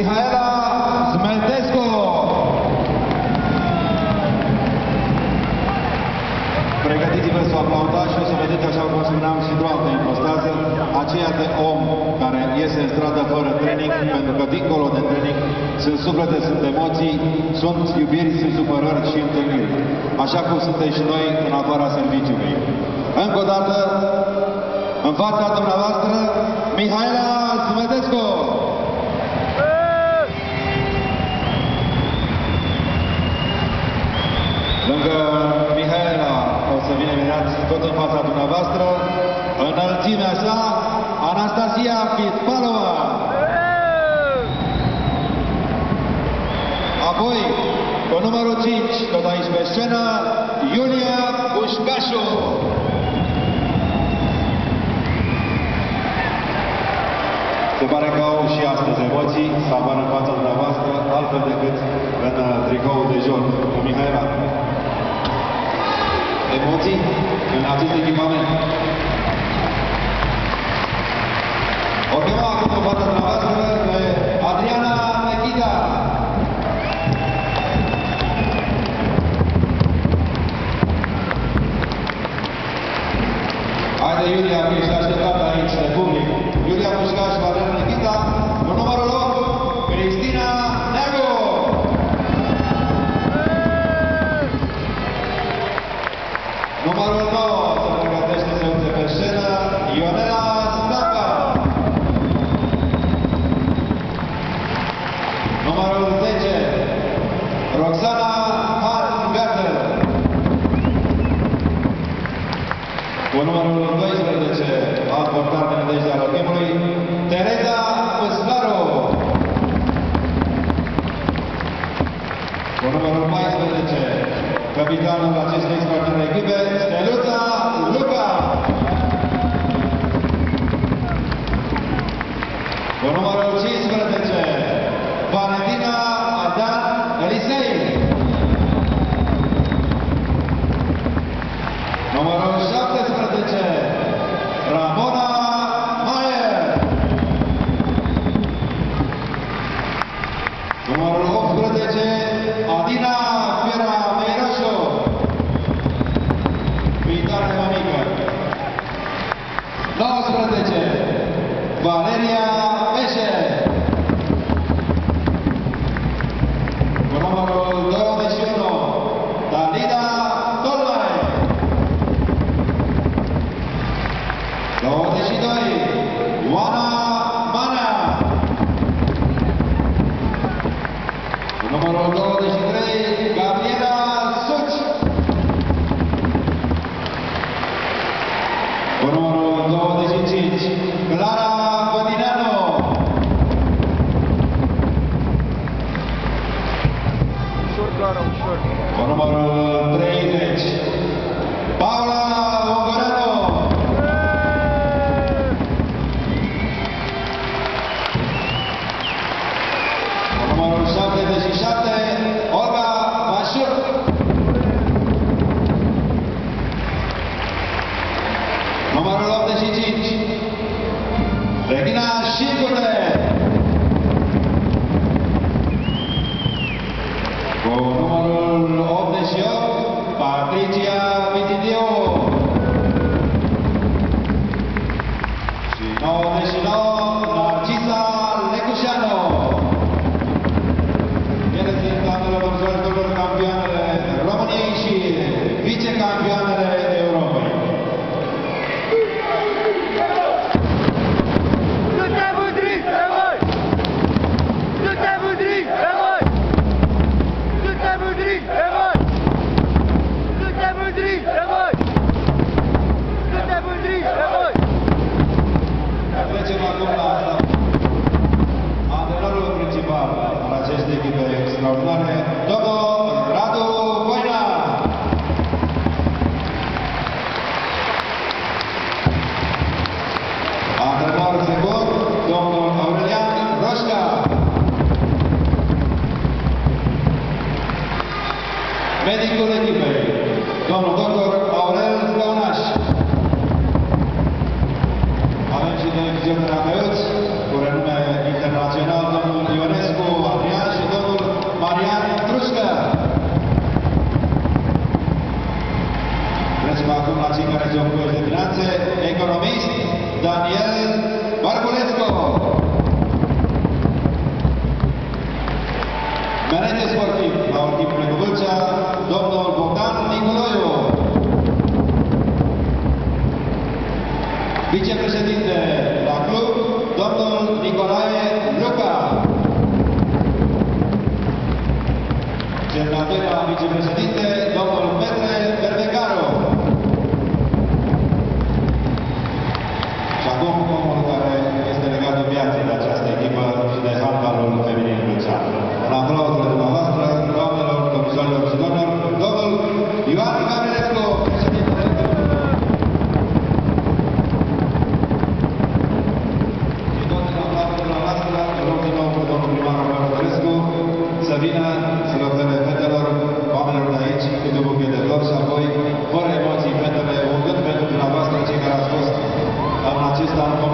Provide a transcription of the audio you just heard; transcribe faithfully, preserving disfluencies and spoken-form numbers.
Mihaela Smeltescu. Pregătiți-vă să aplaudați și o să vedeți, așa cum spuneam, și o altă impostază, aceea de om care iese în stradă fără training, pentru că dincolo de training sunt suflete, sunt emoții, sunt iubiri, sunt supărări și întâlniri. Așa cum suntem și noi în afara serviciului. Încă o dată, în fața dumneavoastră, Mihaela Smeltescu. Lângă Mihaela o să vină imediat tot în fața dumneavoastră, înălțimea sa, Anastasia Pitpalova. Apoi, cu numărul cinci, tot aici pe scenă, Iulia Pușcașu. Se pare că au și astăzi emoții, să apară în fața dumneavoastră, altfel decât în tricoul de joc cu Mihaela. Emoții în acest echipament. O chema acum în fața dumneavoastră pe Adriana Nechida. Haide, Iulia, că ești așteptată aici de public. Iulia Pușcaș și Adriana Nechida, cu numărul opt, Cristina Neagu. Numărul nouă se pregătește să urce pe scenă, Ionela Staca. Numărul zece, Roxana Hans-Gartel. Cu numărul doisprezece, alt portar de nădejdea Rochimului, Tereza Păscaru. Cu numărul paisprezece, capitanul acestei extraordinare echipe, Steluța Luca. Cu numărul cincisprezece, Valentina Adan Elisei. Numărul șaptesprezece, Ramona Maier. Numărul optsprezece, Adina Fiera Meiroșu. Viitoare mămică. nouăsprezece, Valeria Peșe. Cu numărul douăzeci și unu, Dalida Tolmai. douăzeci și doi, Ioana Manea. Cu numărul douăzeci și trei, Gabriela Suci. Cu numărul douăzeci și cinci, Clara Bădineanu. Ușor, Clara, ușor. Cu numărul treizeci, Paula Ungureanu. Cu numărul șaptezeci și șapte, Olga Mașuc. Numărul optzeci și cinci, Regina Șicule. Cu numărul optzeci și opt, Patricia Vitidiu. Și nouăzeci și nouă, Narcisa Lecușanu. Ele sunt ambele domnilor campioanele României și vicecampioanele Europei. Trecem acum la antrenorul principal al acestei echipe extraordinare, domnul Radu Voina. Antrenor secund, domnul Aurelian Roșca. Medicul echipei, domnul doctor Aurel Scăunaș. Avem și doi fizioterapeuți cu renume internațional, domnul Ionescu București de Finanțe, economist Daniel Barculescu. Manager sportiv la Orchipul Vâlcea, domnul Bogdan Nicoloiu. Vicepreședinte la club, domnul Nicolae Luca. Cel de-al doilea vicepreședinte, domnul Petre Berbecaru. Și acum omul care este legat de viață de această echipă și de handbalul feminin vâlcean. Un aplauz de dumneavoastră, doamnelor, domnișoarelor și domnilor, domnul Ioan Gabrielescu, președintele. Și tot în aplauzul dumneavoastră, rog din nou pe domnul primar Roman Popescu să vină să le ofere fetelor, oamenilor de aici, câte un buchet de flori și apoi, fără emoții, fetele, urgând pentru dumneavoastră, cei care ați fost în acest an